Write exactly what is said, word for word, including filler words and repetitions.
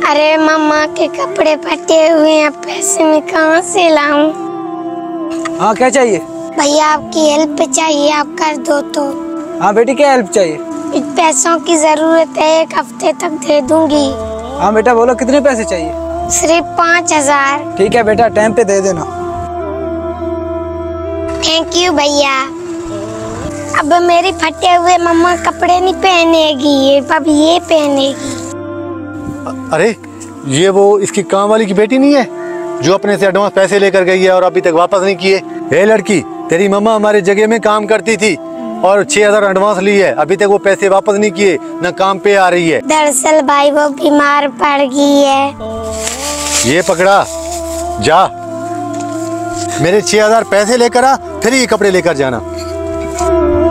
अरे मम्मा के कपड़े फटे हुए हैं, पैसे मैं कहाँ से लाऊं? हाँ क्या चाहिए? भैया आपकी हेल्प चाहिए, आप कर दो तो। हाँ बेटी क्या हेल्प चाहिए? पैसों की जरूरत है, एक हफ्ते तक दे दूंगी। हाँ बेटा बोलो कितने पैसे चाहिए? सिर्फ पाँच हजार। ठीक है बेटा टाइम पे दे देना। थैंक यू भैया। अब मेरी फटे हुए मम्मा कपड़े नहीं पहनेगी, अब ये पहनेगी। अरे ये वो इसकी काम वाली की बेटी नहीं है जो अपने से एडवांस पैसे लेकर गई है और अभी तक वापस नहीं किए? ए लड़की, तेरी मम्मा हमारी जगह में काम करती थी और छह हजार एडवांस ली है, अभी तक वो पैसे वापस नहीं किए, न काम पे आ रही है। दरअसल भाई वो बीमार पड़ गई है। ये पकड़ा, जा मेरे छह हजार पैसे लेकर आ, फिर ये कपड़े लेकर जाना।